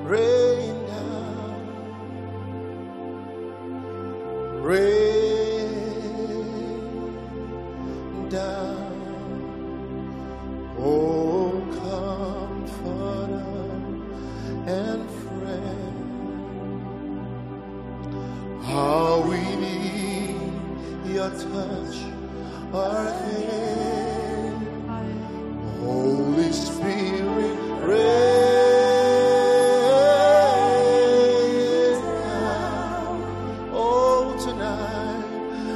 rain down, rain down. Oh, comforter and friend, how we need your touch, our hand. Holy Spirit, rain down. Oh, tonight,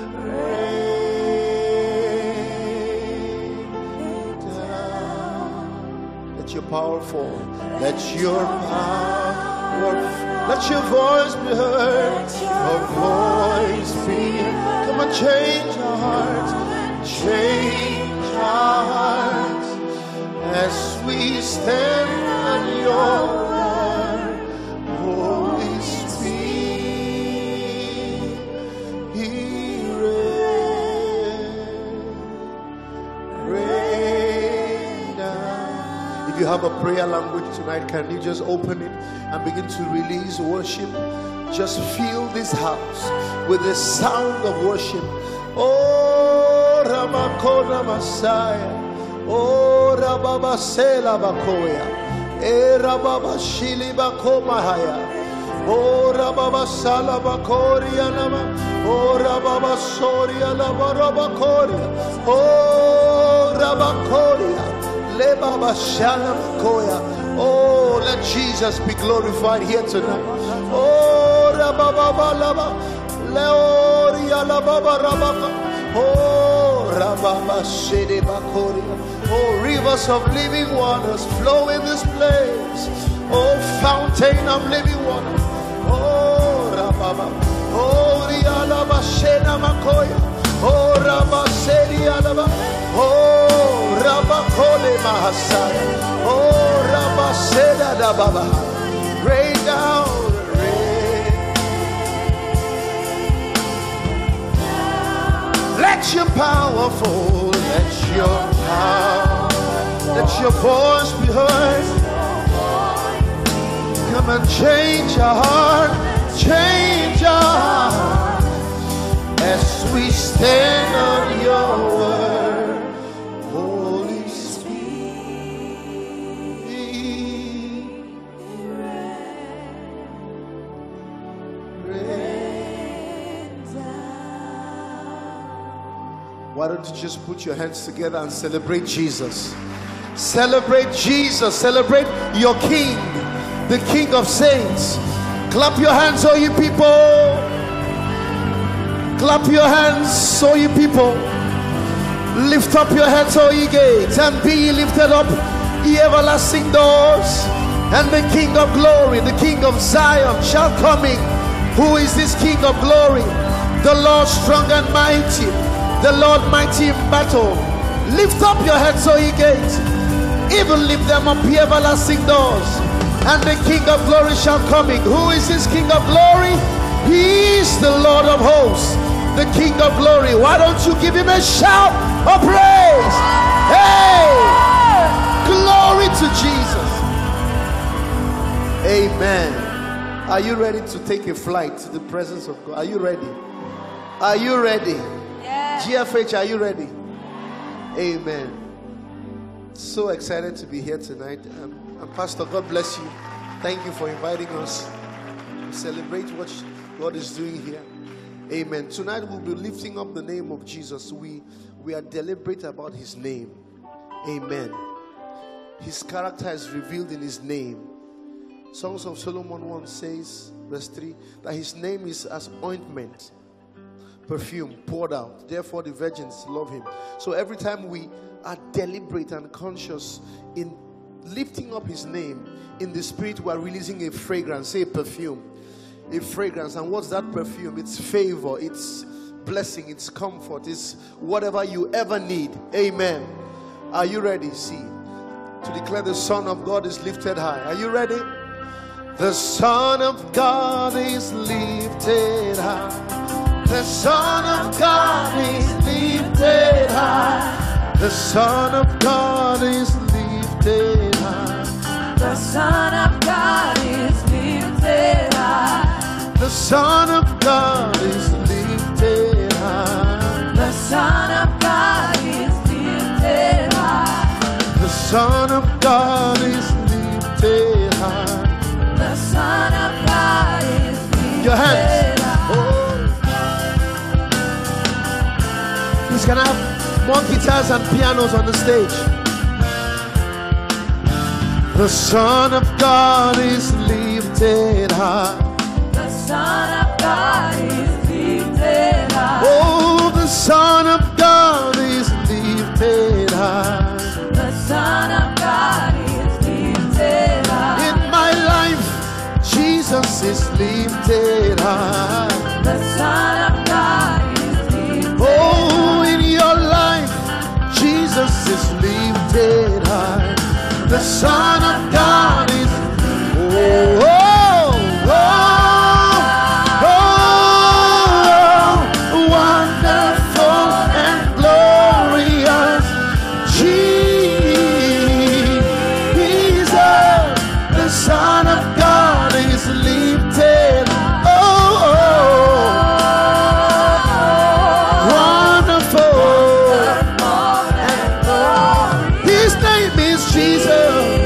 rain down. Let your power fall. Let your power, let your voice be heard. Your voice be heard. Come on, change our hearts. Change our hearts as we stand on your word. Holy Spirit, rain down. If you have a prayer language tonight, can you just open it and begin to release worship? Just fill this house with the sound of worship. Oh, Ramakona Messiah. Oh, Rababa Sela Bakoya. Eh, Rababa Shili Bakomahaya. Oh, Rababa Sala Bakoria Nama. Oh, Rababa Soria Lava Rabakoria. Oh, Rabakoria. Lebaba Shala Bakoya. Oh, let Jesus be glorified here tonight. Oh, Rababa Lava. Leoria Lava Rabaka. Oh, Rababa Shede Bakoria. Oh, rivers of living waters flow in this place. Oh, fountain of living water. Oh, Rababa. Oh, Rialaba Shena Makoya. Oh, Rabba Sedi Alaba. Oh, Rabba Kole Mahasaya. Oh, Rabba Seda Dababa. Rain down. Let your power fall, let your power, let your voice be heard. Come and change our heart, change our heart, as we stand on your word. Holy Why don't you just put your hands together and celebrate Jesus? Celebrate Jesus. Celebrate your King, the King of Saints. Clap your hands, all you people. Clap your hands, all you people. Lift up your heads, all ye gates, and be ye lifted up, ye everlasting doors. And the King of glory, the King of Zion, shall come in. Who is this King of glory? The Lord strong and mighty, the Lord mighty in battle. Lift up your heads, O ye gates, even lift them up, ye everlasting doors. And the King of glory shall come in. Who is this King of glory? He is the Lord of hosts, the King of glory. Why don't you give him a shout of praise? Hey! Glory to Jesus. Amen. Are you ready to take a flight to the presence of God? Are you ready? Are you ready? Yeah. GFH, are you ready? Amen. So excited to be here tonight. And Pastor, God bless you. Thank you for inviting us to celebrate what God is doing here. Amen. Tonight we'll be lifting up the name of Jesus. We are deliberate about his name. Amen. His character is revealed in his name. Songs of Solomon 1 says, verse 3, that his name is as ointment, perfume poured out. Therefore the virgins love him. So every time we are deliberate and conscious in lifting up his name, in the spirit we are releasing a fragrance, say perfume. A fragrance. And what's that perfume? It's favor, it's blessing, it's comfort, it's whatever you ever need. Amen. Are you ready? See, to declare the Son of God is lifted high. Are you ready? The Son of God is lifted high. The Son of God is lifted high. The Son of God is lifted high. The Son of God is God is lifted high. The Son of God is lifted Your hands. high. Please, can I have more guitars and pianos on the stage? The Son of God is lifted high. The Son of God is lifted high. Oh, the Son of God is lifted high. The Son of God is lifted high. In my life, Jesus is lifted high. The Son of God is lifted high. Oh, in your life, Jesus is lifted high. The Son of God is. Oh, oh, oh, oh, wonderful and glorious Jesus, the Son of God is lifted. Oh, wonderful and glorious. His name is Jesus.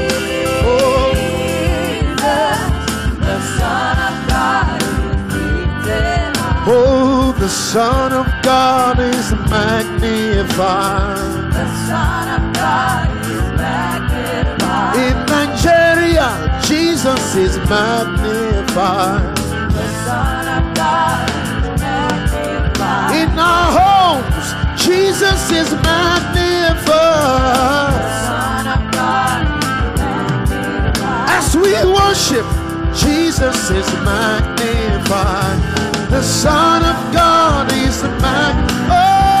Oh, the Son of God is magnified. The Son of God is magnified. In Nigeria, Jesus is magnified. The Son of God is magnified. In our homes, Jesus is magnified. The Son of God is magnified. As we worship, Jesus is magnified. The Son of God is magnified. Oh,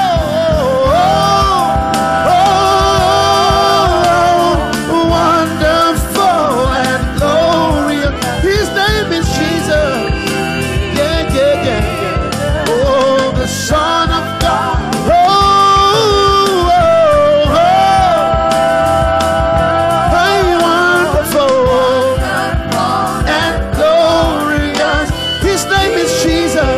oh, oh, wonderful and glorious. His name is Jesus. Yeah, yeah, yeah, yeah. Oh, the Son of God. Oh, oh, oh, hey, wonderful and glorious. His name is Jesus.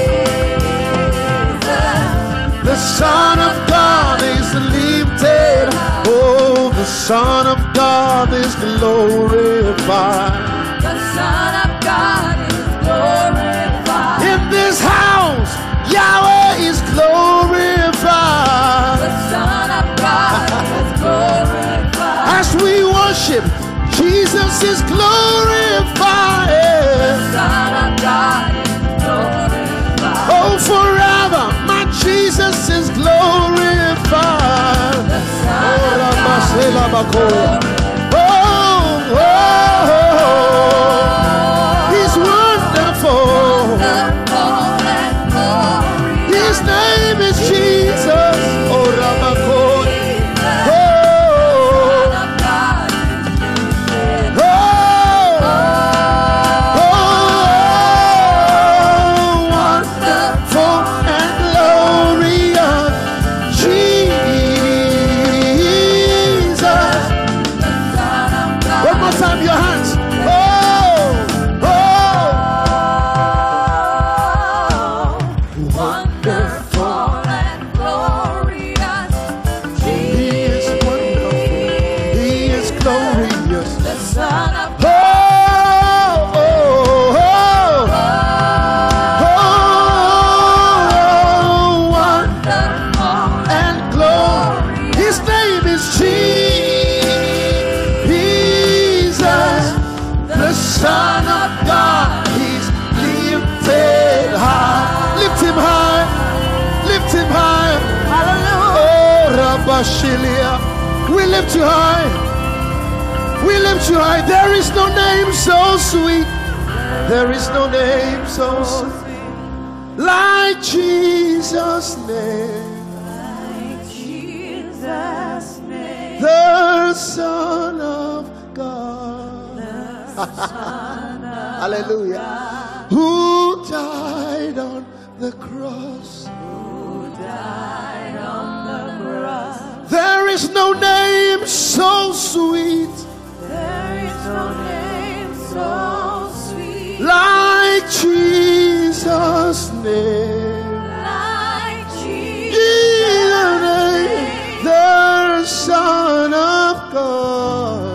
The Son of God is lifted. Oh, the Son of God is glorified. The Son of God is glorified. In this house, Yahweh is glorified. The Son of God is glorified. As we worship, Jesus is glorified. The Son of God is glorified. Oh, forever, my Jesus is glorified. The Son of God is Oh, oh, oh, He's wonderful. wonderful and glorious. His name is Jesus. Oh, Ramakoi. Oh, Son of God is lifted. oh, oh, wonderful and glorious Jesus. The Son of God. One more time, your hands. Oh, oh, Wonderful and glorious He is wonderful. He is glorious. the Son of Oh, oh, oh, oh, wonderful and glory. His name is Jesus, the Son of God. He's lifted high. Lift him high. Lift him high. Hallelujah. Oh, Rabashilia. We lift you high. We lift you high. There is no name so sweet. There is no name so sweet like Jesus' name. like Jesus' name. The Son of God. Hallelujah. Who died on the cross. Who died on the cross. There is no name so sweet There is no name so sweet like Jesus' name. like Jesus' Jesus' name. name. The Son of God.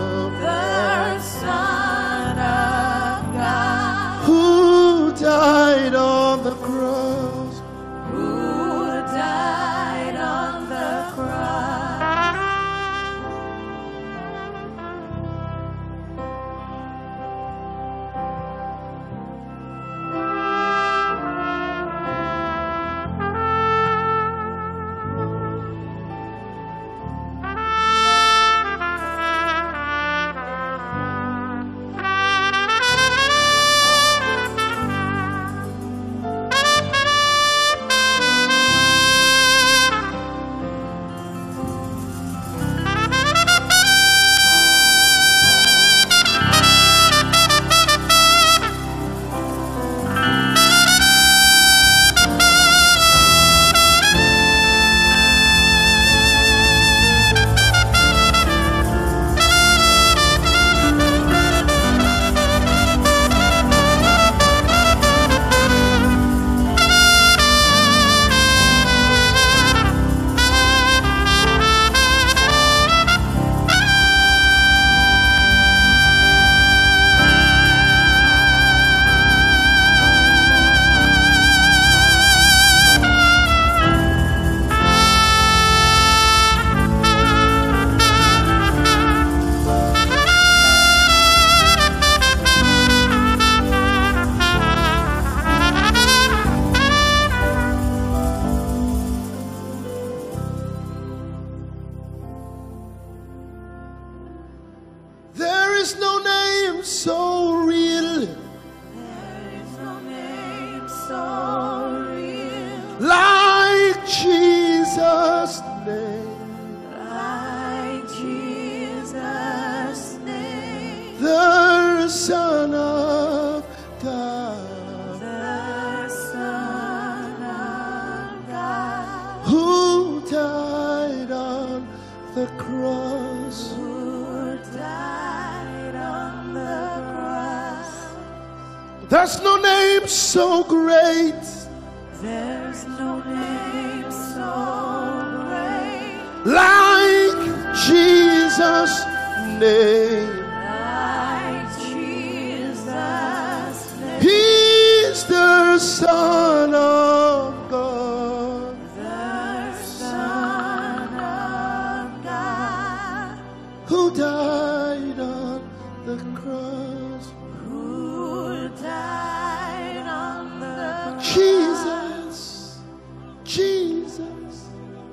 There's no name so great. There's no name so great Like Jesus' name. like Jesus' name. He's the Son of God, The Son of God, who died on the cross. who died on the Jesus, Jesus,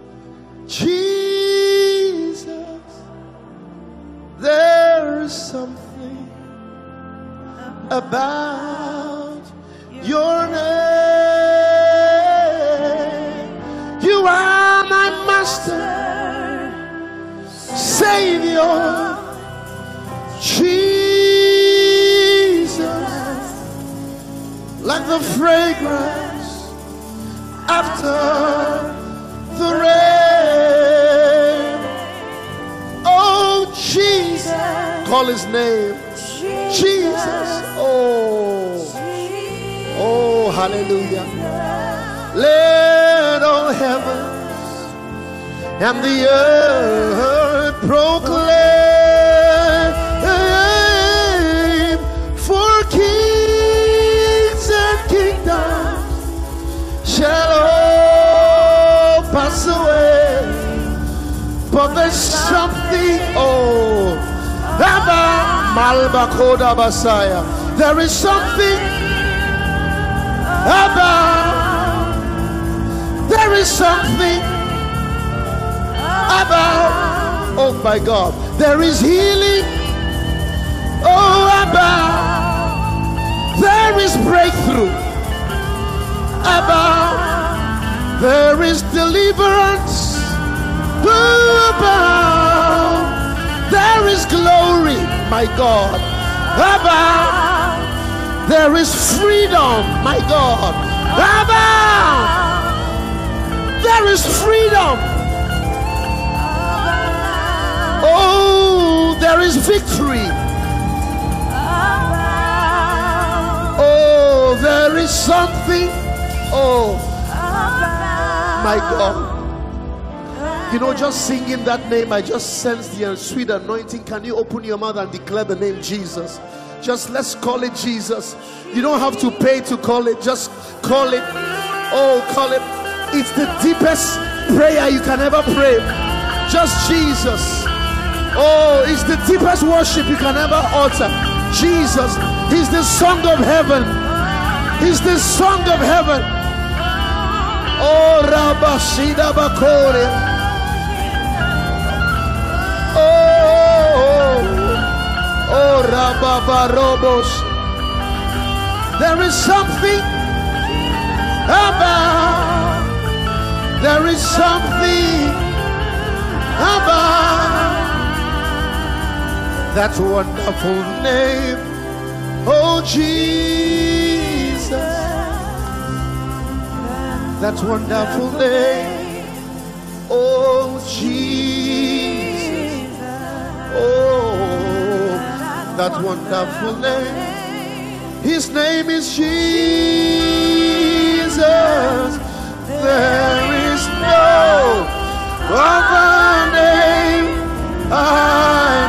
Jesus. There is something about your name. You are my master, Savior, Jesus, like the fragrance after the rain. Oh, Jesus, call his name, Jesus. Oh, hallelujah. Let all heaven and the earth proclaim, for kings and kingdoms shall all pass away, but there's something, about Malbakoda Basaya. There is something about, there is something about, oh my God, there is healing, about, there is breakthrough, about, there is deliverance, about, there is glory, my God, about, there is freedom, my God, about, there is freedom. Oh, there is victory. Oh, there is something. Oh, my God. You know, just singing that name, I just sense the sweet anointing. Can you open your mouth and declare the name Jesus? Just let's call it Jesus. You don't have to pay to call it. Just call it. Oh, call it. It's the deepest prayer you can ever pray. Just Jesus. Oh, it's the deepest worship you can ever utter. Jesus. He's the song of heaven. He's the song of heaven. Oh, Rabashida Bakore. Oh, Rababarobos. There is something about, there is something about that wonderful name, oh Jesus, that wonderful name, oh Jesus, oh, that wonderful name. His name is Jesus. There is no other name I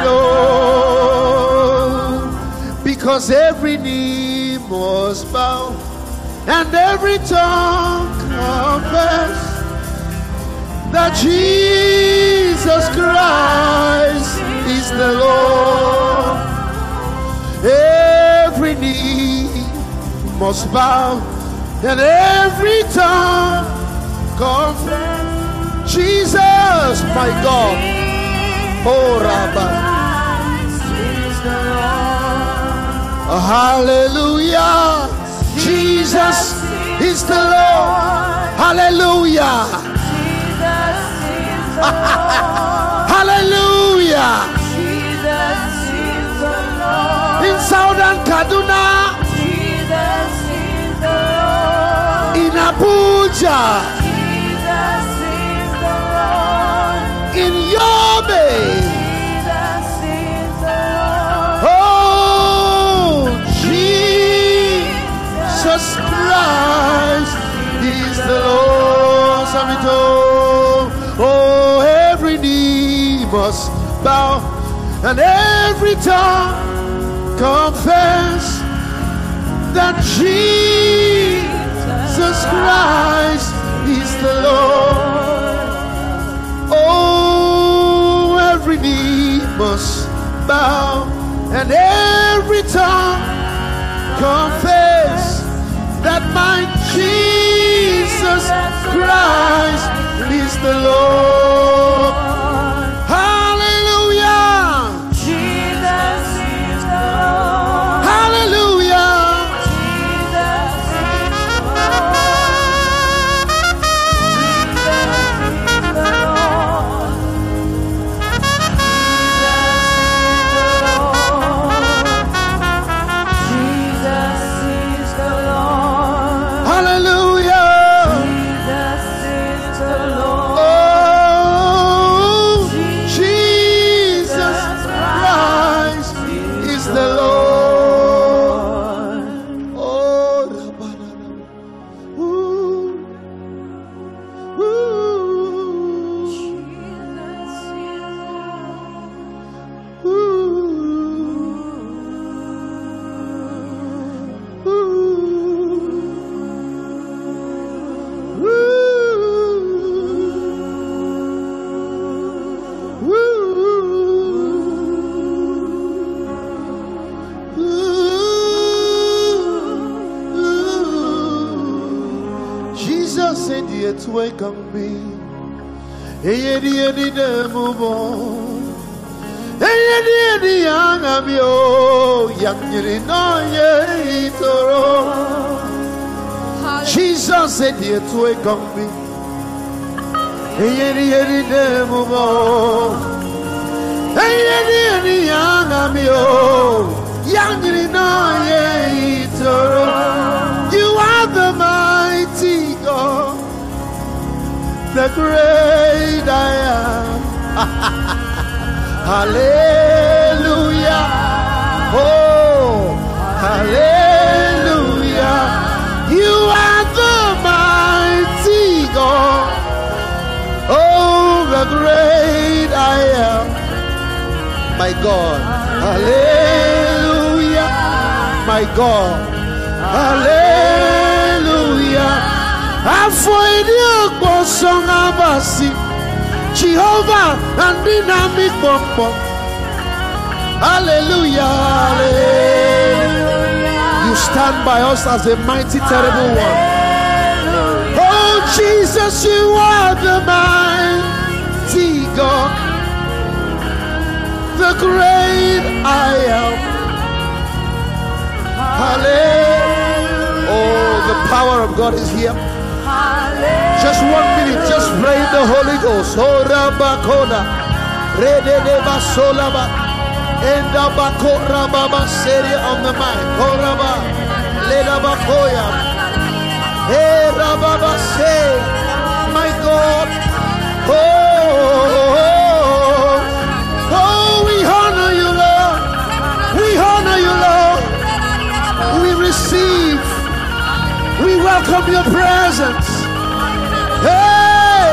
know, because every knee must bow and every tongue confess that Jesus Christ is the Lord. Every knee must bow and every tongue confess Jesus, my God. Oh, Rabbi. Hallelujah. Jesus is the Lord. Hallelujah. Hallelujah. In Southern Kaduna, in Abuja, in Yobe, oh Jesus, must bow, and every tongue confess that Jesus Christ is the Lord. Oh, every knee must bow, and every tongue confess that my Jesus Christ is the Lord. Hallelujah. Jesus is the Lord. Hallelujah. Jesus is the Lord. Jesus is the Lord. Hallelujah. Jesus is the Lord. Oh, Jesus Christ is the Lord. Oh, Jesus said, "Yet wake up me, any move on, any young am yo, young no ye toro." Jesus said, "Yet wake up me, any move on, any young am yo, young no ye toro." You are the mighty God, the great I am. Hallelujah. Oh, hallelujah. You are the mighty God. Oh, the great I am. My God. Hallelujah. My God. Hallelujah. Avoid you, song abasi. Jehovah and dynamic bomb. Hallelujah. Hallelujah. You stand by us as a mighty, terrible one. Oh, Jesus, you are the mighty God, the great I am. Hallelujah. Oh, the power of God is here. Just 1 minute, just pray in the Holy Ghost. Oh, Rabakona, Rede Basolaba, Enda Bakora Baba Seria on the mic. Oh, Rabba, Leda Bakoya. Hey, Rababa, say, my God. Oh, we honor you, Lord. We honor you, Lord. We receive. We welcome your presence. Hey!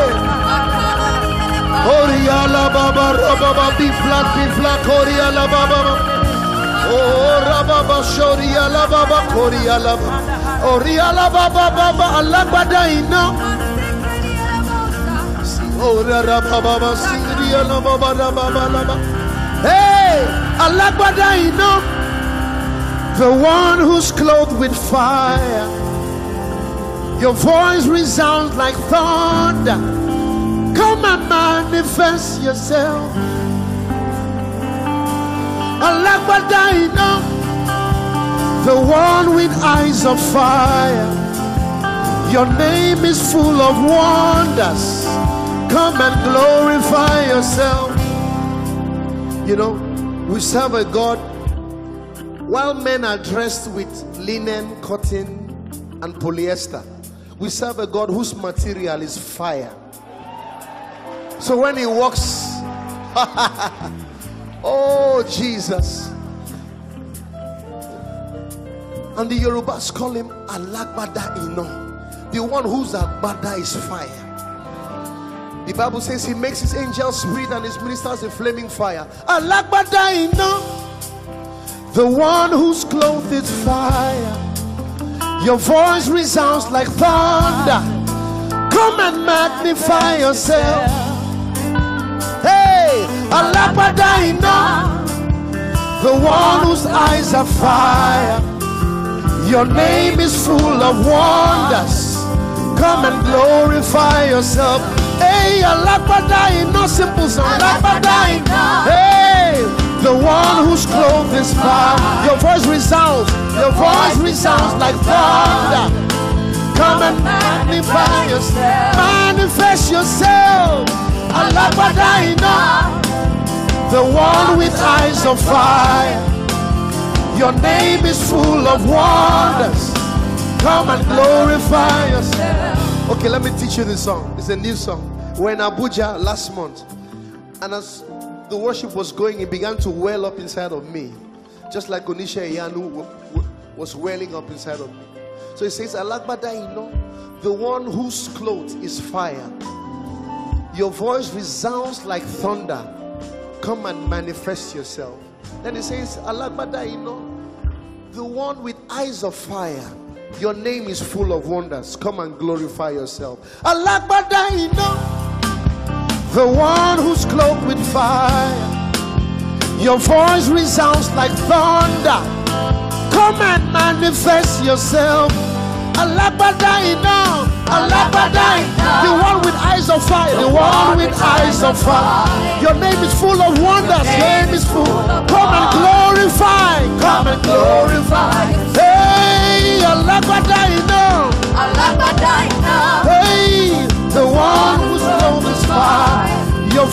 Oriala Baba Rababa be flat, Oriala Baba. Oh, Rababa Shoriala Baba, Oriala Baba. Oriala Baba Baba, Alagbada Ina. Oh, Rababa Singriala Baba Rababa. Hey! Alagbada Ina. The one who's clothed with fire. Your voice resounds like thunder. Come and manifest yourself. Alagbada Ina, the one with eyes of fire. Your name is full of wonders. Come and glorify yourself. You know, we serve a God. While men are dressed with linen, cotton, and polyester, we serve a God whose material is fire. So when he walks, oh Jesus. And the Yorubas call him Alagbada Ina, the one whose Agbada is fire. The Bible says he makes his angels spirit and his ministers a flaming fire. Alagbada Ina, the one whose clothed is fire. Your voice resounds like thunder. Come and magnify yourself. Hey, Alagbada Ina, the one whose eyes are fire. Your name is full of wonders. Come and glorify yourself. Hey, Alagbada Ina, simple song. Alagbada Ina. Hey, the one whose clothed is fire. Your voice resounds. Your voice resounds like thunder. Come and magnify yourself. Manifest yourself. Alagbada Ina, the one with eyes of fire. Your name is full of wonders. Come and glorify yourself. Okay, let me teach you this song. It's a new song. We're in Abuja last month, and as the worship was going, it began to well up inside of me, just like Onisha Iyanu was welling up inside of me. So it says, Alagbada Ina, the one whose clothes is fire. Your voice resounds like thunder. Come and manifest yourself. Then it says, Alagbada Ina, the one with eyes of fire. Your name is full of wonders. Come and glorify yourself. Alagbada Ina, the one who's cloaked with fire. Your voice resounds like thunder. Come and manifest yourself. Alagbada Ina, Alagbada Ina, the one with eyes of fire. The one with eyes of fire. Your name is full of wonders. Your name is full. Come and glorify. Come and glorify. Hey, Alagbada Ina, Alagbada Ina. hey, the one who's clothed is fire. Your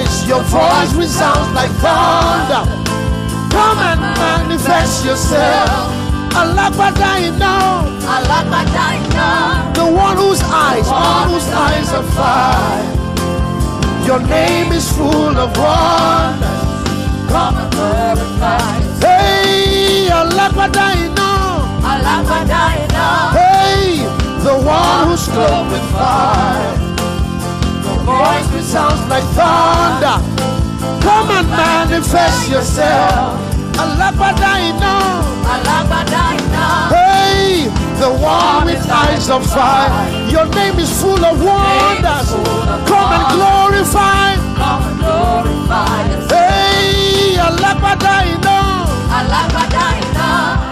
voice resounds like thunder. Come and manifest yourself. Alagbada Ina, Alagbada Ina, the one whose eyes are fire. Your name is full of wonders. come and glorify. Hey, Alagbada Ina, Alagbada Ina, hey, the one who's clothed with fire. Your voice resounds like thunder. Come and manifest yourself. Alagbada Ina, Alagbada Ina, hey, the one with eyes of fire. Your name is full of wonders. Come and glorify. come and glorify yourself. Hey, Alagbada Ina, Alagbada Ina,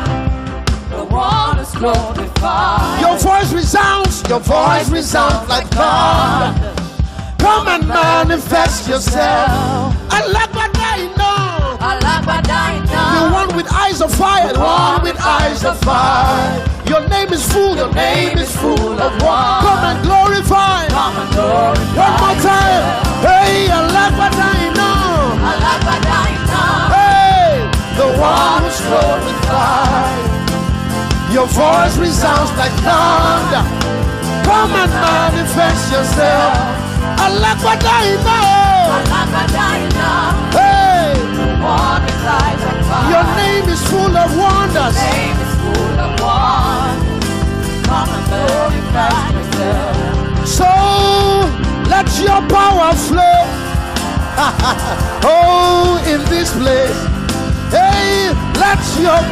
the one who's glorified. your voice resounds like thunder. Come and manifest yourself. Alagbada Ina, Alagbada the Ina, one with eyes of fire. The one with eyes of fire. Your name is full. Your name is full of wonders. Come and glorify. come and glorify. One more time. Hey, Alagbada Ina, Alagbada Ina, hey, the one who's clothed with fire. Your voice resounds like thunder. Come and manifest yourself. Alagbada Ina, Alagbada Ina, hey, one with eyes of fire. your name is full of wonders. name is full of wonders. Come and glorify yourself. So let your power flow. Oh, in this place. Hey, let your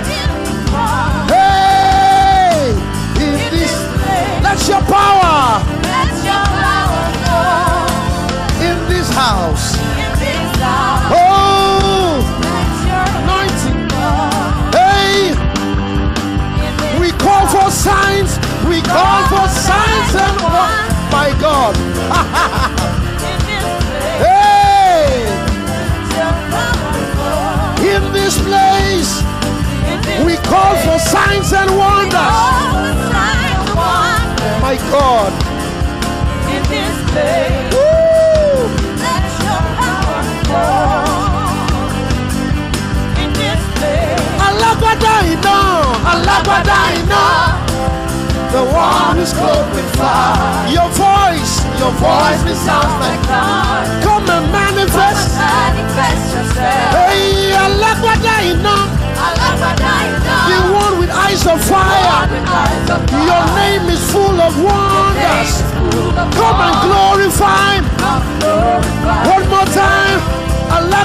hey in this. Let your power Let your power flow in this house. in this house. Oh, Let your anointing. flow Hey, in this we call for signs. We call for signs and wonders. My God. in this place. Hey, Let your power flow in this place, in this we call for signs and wonders. all the signs and wonders My God. in this place. Woo. Let your power flow in this place. Alagbada Ina, Alagbada Ina, the one who's clothed with fire. Your voice resounds like God, come and manifest. manifest yourself. Hey, Alagbada Ina, Alagbada the Ina, one with eyes of fire. Your name is full of wonders. Come and glorify. Come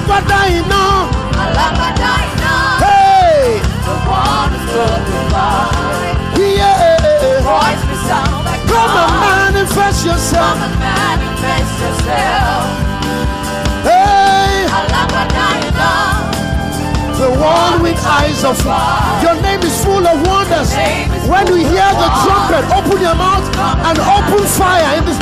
Alagbada Ina. Alagbada Ina. Hey. The one who's glorified. Yeah. Voice resound like Come and manifest yourself. Come and manifest yourself. Hey. Alagbada Ina. The one with eyes of fire. Your name is full of wonders. When you hear the trumpet, open your mouth and open fire in this.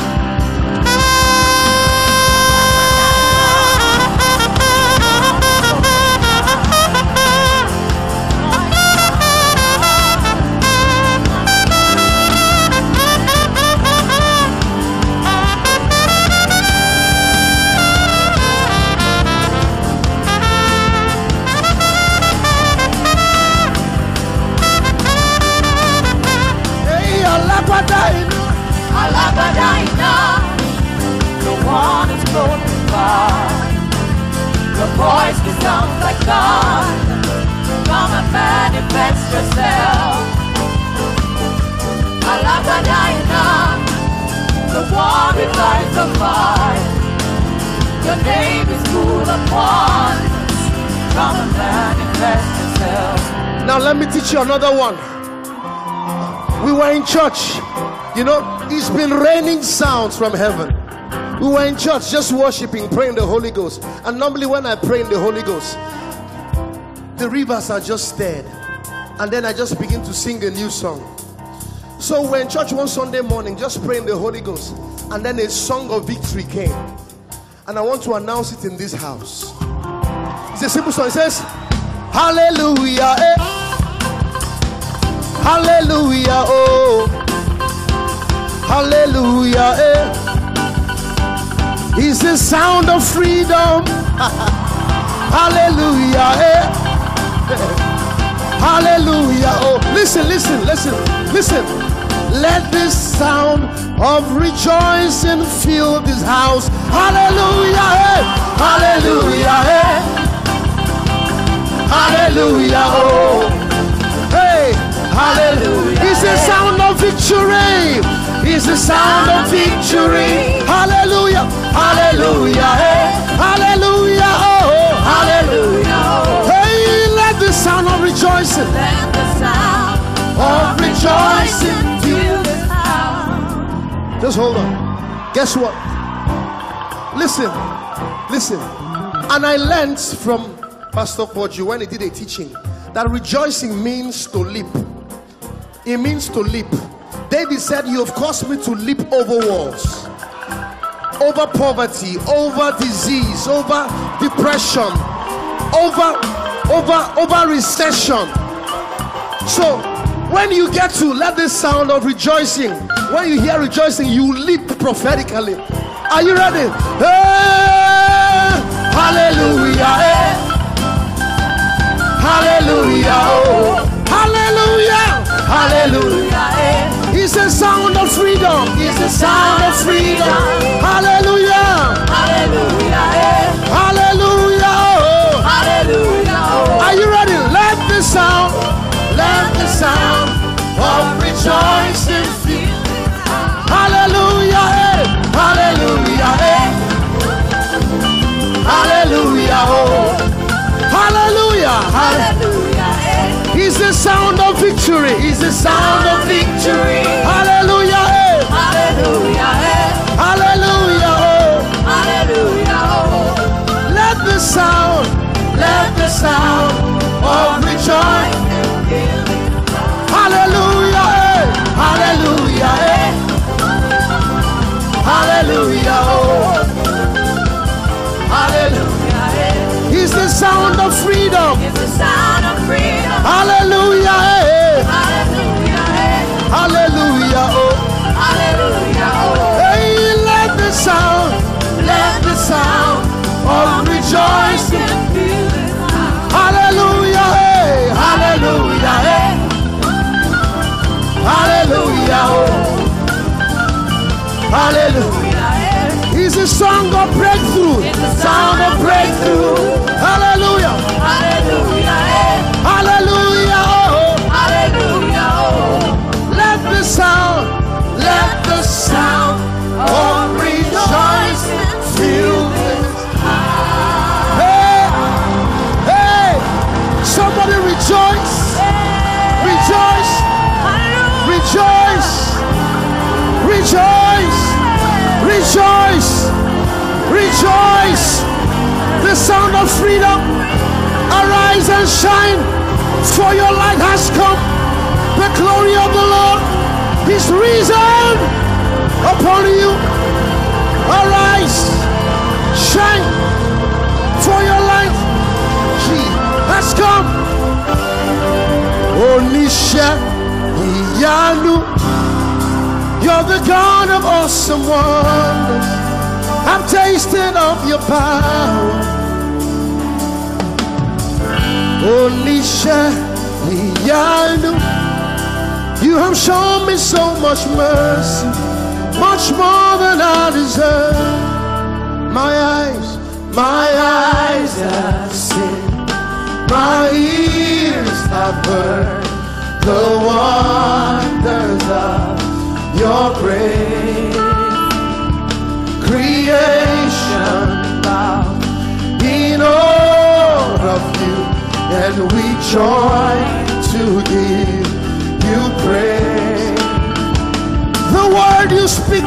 Alagbada Ina, the one is glorified. Your voice becomes like God. Come and manifest yourself. Alagbada Ina, the one with lights of fire. Your name is full of wonders. Come and manifest yourself. Now let me teach you another one. We were in church. You know, it's been raining sounds from heaven. We were in church just worshiping, praying the Holy Ghost. And normally when I pray in the Holy Ghost, the rivers are just stirred. And then I just begin to sing a new song. So we're in church one Sunday morning, just praying the Holy Ghost. And then a song of victory came. And I want to announce it in this house. It's a simple song. It says, hallelujah, eh. Hallelujah, oh. Hallelujah, eh. It's the sound of freedom. Hallelujah, eh. Hallelujah, oh. Listen, listen, listen, listen. Let this sound of rejoicing fill this house. Hallelujah, eh. Hallelujah, eh. Hallelujah, oh. Hey, hallelujah. It's the sound of victory. It's the sound of victory. Hallelujah, hallelujah, hey, hallelujah, oh, hallelujah, oh. Hey, let the sound of rejoicing. Let the sound of rejoicing fill this house. Just hold on. Guess what? Listen, listen. And I learned from Pastor Poju when he did a teaching that rejoicing means to leap. It means to leap. David said, you have caused me to leap over walls, over poverty, over disease, over depression, over recession. So when you get to let this sound of rejoicing, when you hear rejoicing, you leap prophetically. Are you ready? Hey, hallelujah, hey. Hallelujah, oh. Hallelujah, hallelujah, eh. It's the sound of freedom. It's the sound of freedom. Hallelujah, hallelujah, eh. Hallelujah, oh. Hallelujah, oh. Are you ready? Let the sound of rejoicing fill. Hallelujah, eh. Hallelujah, eh. Hallelujah, oh. Hallelujah, hallelujah, eh. It's the sound of victory. It's the sound of victory. Hallelujah, eh. Hallelujah, eh. Hallelujah, oh. Hallelujah, oh. Let the sound of rejoicing. Hallelujah, eh. Hallelujah, eh. Hallelujah, oh. Hallelujah, eh. It's the sound of freedom. It's the sound of freedom. Hallelujah, eh. Hallelujah, eh. Hallelujah, oh. Hallelujah, oh. Hey, let the sound of rejoicing. Hallelujah, eh. Hallelujah, eh. Hallelujah, oh. Hallelujah, eh. It's a song of breakthrough. It's the sound of breakthrough. Hallelujah. Hallelujah, eh. Hallelujah, oh. Hallelujah, oh. Let the sound of rejoicing fill this house. Rejoice. Rejoice. The sound of freedom. Arise and shine, for your light has come. The glory of the Lord is risen upon you. Arise, shine, for your light has come. Onisha Iyanu, you're the God of awesome wonders. I've tasted of your power. Onisha Iyanu, you have shown me so much mercy, much more than I deserve. My eyes have seen, my ears have heard the wonders of your grace. Creation bound in awe of you, and we join to give you praise. The word you speak,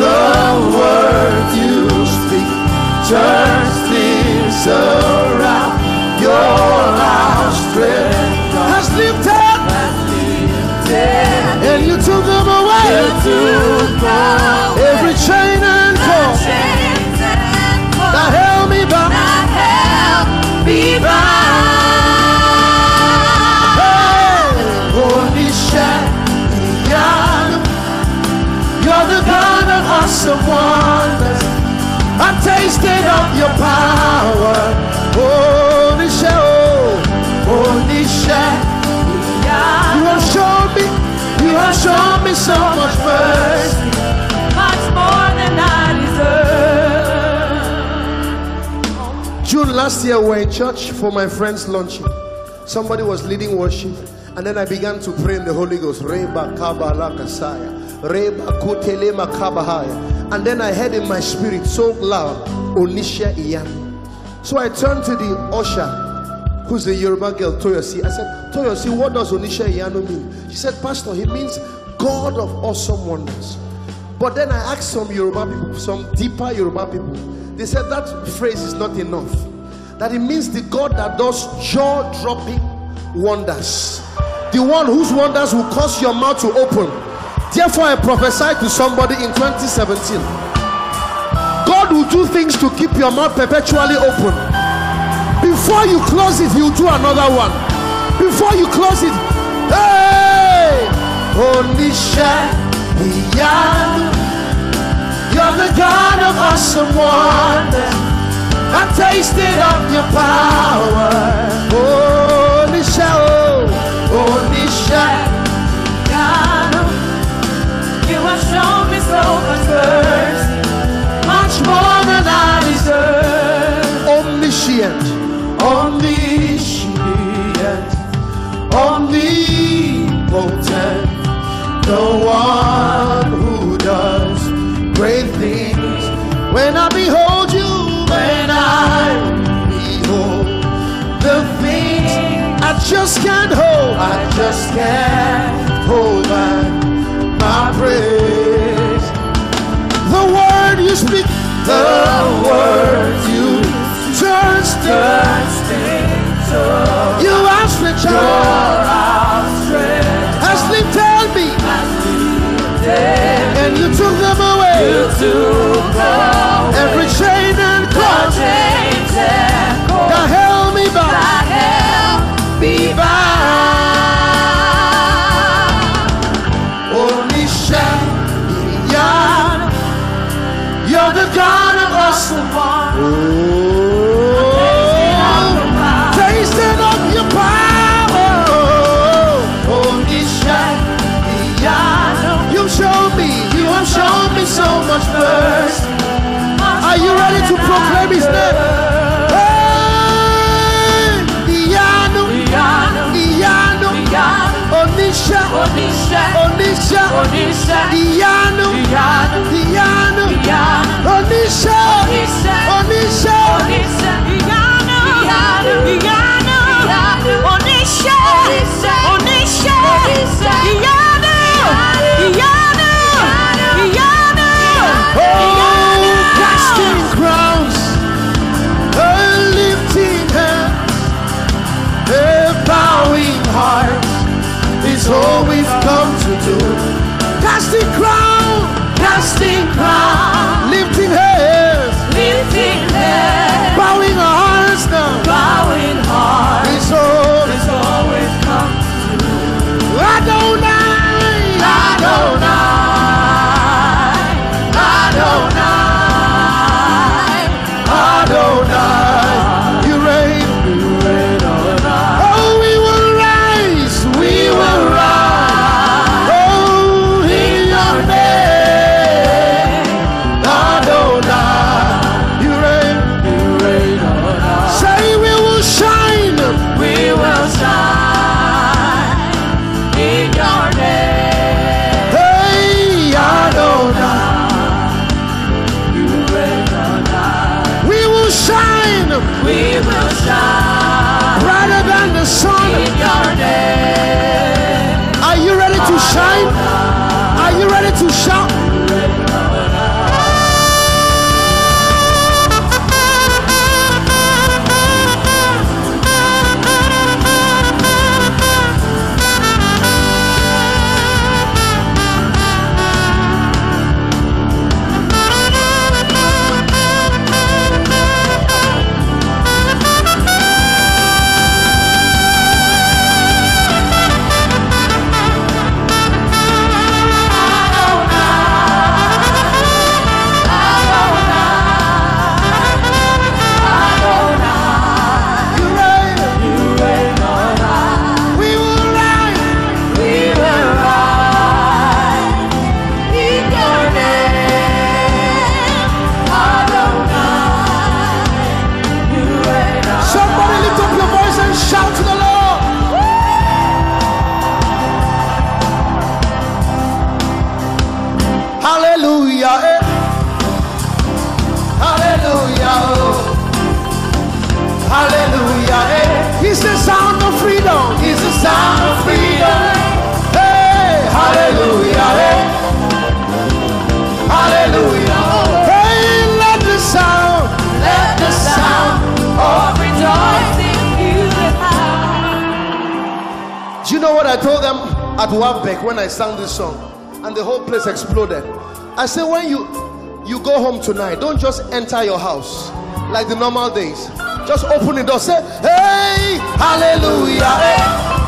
turns things around. Your outstretched arm has lifted, and you took them away. Every chain and cord that held me back. You're the God of awesome wonders. I've tasted of your power. Holy show. You have shown me so much mercy, much more than I deserve. June last year, we were in church for my friend's launching. Somebody was leading worship, and then I began to pray in the Holy Ghost. Reba kabala kasaya, reba kutele makabahaya. And then I heard in my spirit so loud, Onisha Iyanu. So I turned to the usher, who's the Yoruba girl, Toyosi. I said, Toyosi, what does Onisha Iyanu mean? She said, Pastor, he means God of awesome wonders. But then I asked some Yoruba people, some deeper Yoruba people. They said that phrase is not enough. That it means the God that does jaw-dropping wonders. The one whose wonders will cause your mouth to open. Therefore, I prophesied to somebody in 2017. God will do things to keep your mouth perpetually open. Before you close it, he'll do another one. Before you close it, hey! Onisha Iyanu, you're the God of awesome wonders. I've tasted of your power. Onisha, Onisha Iyanu, you have shown me so much mercy, much more than I deserve. Omniscient, omnipotent, the one who does great things. When I behold you, the things I just can't hold back my praise. The word you speak, the word you turns things around. You outstretched has lifted me, and you took them away. Every chain and cord that held me back. Onisha Iyanu, you're the God of awesome wonders. Tasted of your power. Onisha Iyanu, you have shown me so much mercy. Are you ready to proclaim his name? Onisha Iyanu, Onisha Iyanu. come to do. Casting crown, lifting hands, bowing our hearts now. It's always come to do. Adonai, you reign. Oh, we will rise. Oh, in your name. Adonai, you reign. Say we will shine. In your name. Hey, Adonai, we will shine. Brighter than the sun. In your name. Are you ready to shine? Are you ready to shout? Hallelujah, eh. Hallelujah, oh. Hallelujah, eh. He's the sound of freedom. He's the sound of freedom. Hey, hallelujah, eh. Hallelujah, oh. Hey, let the sound of rejoicing fill the house. Do you know what I told them at Wavbeck when I sang this song? And the whole place exploded. I said, when you go home tonight, don't just enter your house like the normal days. Just open the door, say, hey, hallelujah, eh.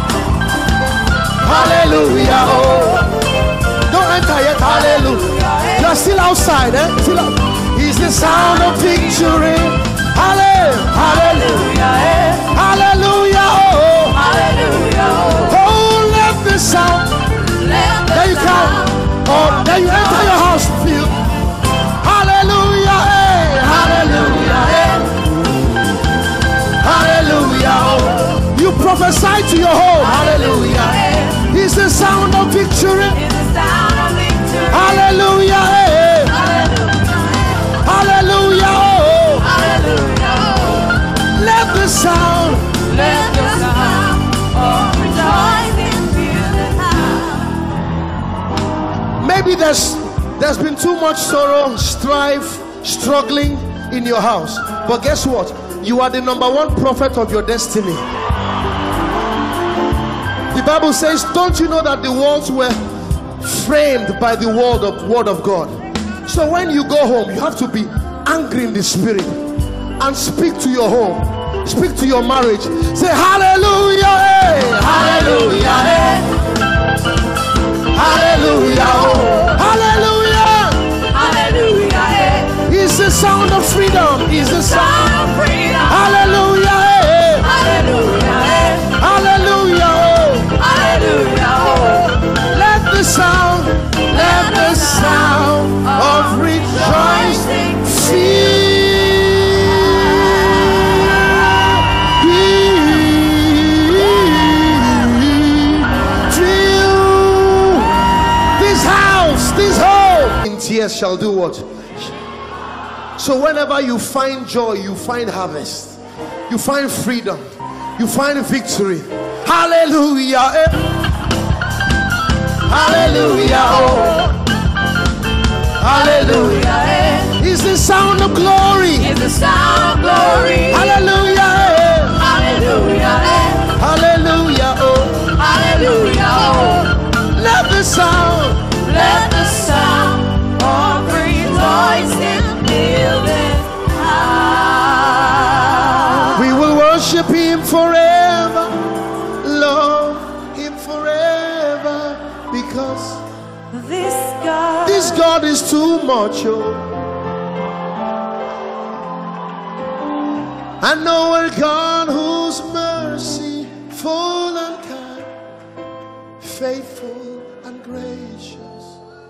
Hallelujah, oh. Don't enter yet, hallelujah. You're still outside, eh? He's the sound of victory. Hallelujah, eh. Hallelujah, oh. Hallelujah, oh. Oh, let the sound. There you come. Oh, then you enter your house. Feel. Hallelujah, eh. Hallelujah, eh. Hallelujah, oh. You prophesy to your home. Hallelujah. It's the sound of victory. Hallelujah, eh. Hallelujah, oh. Let the sound of rejoicing fill the house. Maybe there's been too much sorrow, strife, struggling in your house. But guess what? You are the #1 prophet of your destiny. The Bible says, don't you know that the walls were framed by the word of God? So when you go home, you have to be angry in the spirit and speak to your home, speak to your marriage. Say hallelujah, eh. Hallelujah, eh. Hallelujah, oh. Hallelujah, hallelujah, eh. It's the sound of freedom. It's the sound of freedom. Hallelujah, eh. Hallelujah, eh. Hallelujah, oh. Hallelujah, oh. Let the sound of rejoicing fill this house, this home. In tears shall do what? So whenever you find joy, you find harvest, you find freedom, you find victory. Hallelujah, eh. Hallelujah, oh. Hallelujah, eh. It's the sound of glory. It's the sound of glory. Hallelujah, eh. Hallelujah, eh. Hallelujah, oh. Hallelujah, oh. Let Because this God is too much. Oh. I know a God whose mercy full and kind, faithful and gracious,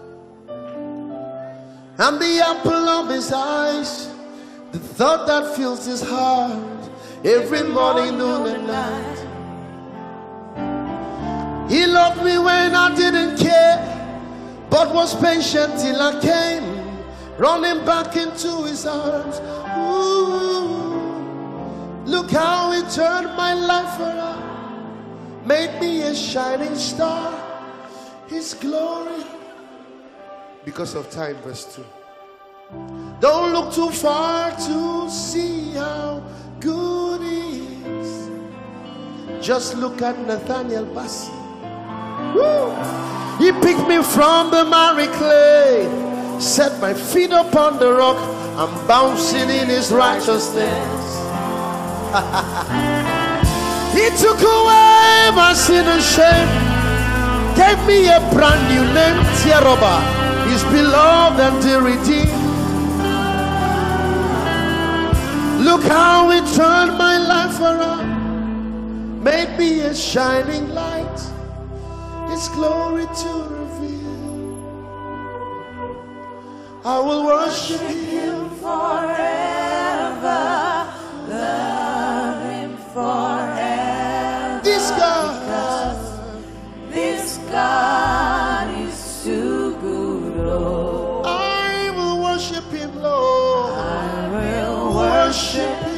and the apple of his eyes, the thought that fills his heart every morning, noon and night. He loved me when I didn't care, but was patient till I came running back into his arms. Ooh. Look how he turned my life around, made me a shining star, his glory. Because of time, verse 2. Don't look too far to see how good he is. Just look at Nathaniel Bassey. Woo! He picked me from the miry clay, set my feet upon the rock. I'm bouncing in his righteousness. He took away my sin and shame, gave me a brand new name, Tieroba, his beloved and the redeemed. Look how he turned my life around, made me a shining light, his glory to reveal. I will worship him forever, love him forever. This God is too good, Lord. I will worship him, Lord. I will worship him.